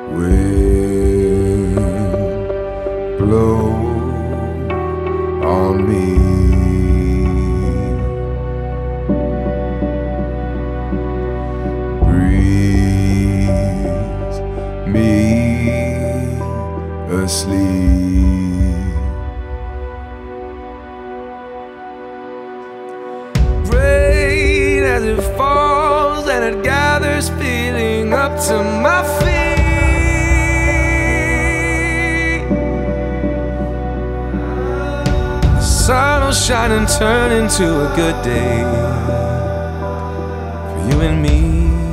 Wind blow on me. Breeze me asleep. Rain as it falls and it gathers, feeling up to my feet. Sun will shine and turn into a good day for you and me.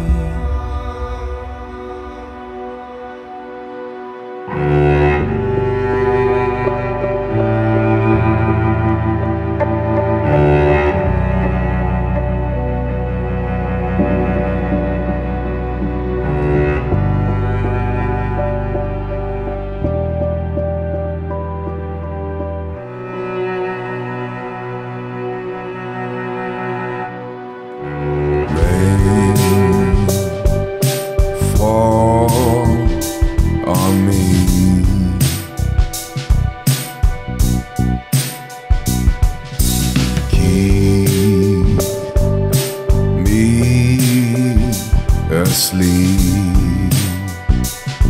Asleep.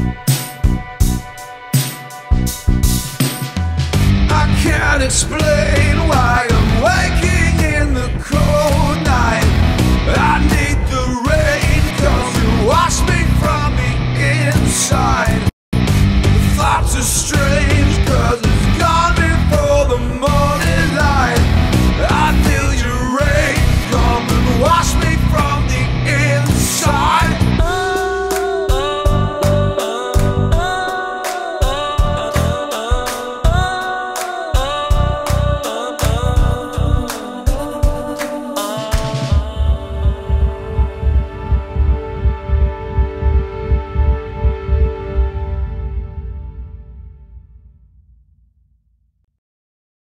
I can't explain